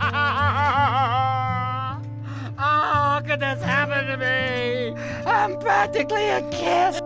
Oh, how could this happen to me? I'm practically a kiss.